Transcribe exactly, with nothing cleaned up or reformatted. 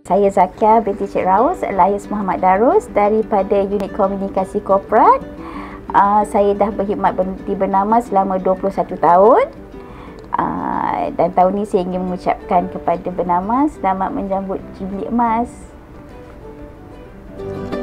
Saya Zakia binti Cik Raus alias Muhammad Darus daripada Unit Komunikasi Korporat. Uh, saya dah berkhidmat di Bernama selama dua puluh satu tahun. Uh, dan tahun ini saya ingin mengucapkan kepada Bernama selamat menjambut Jubilee Emas.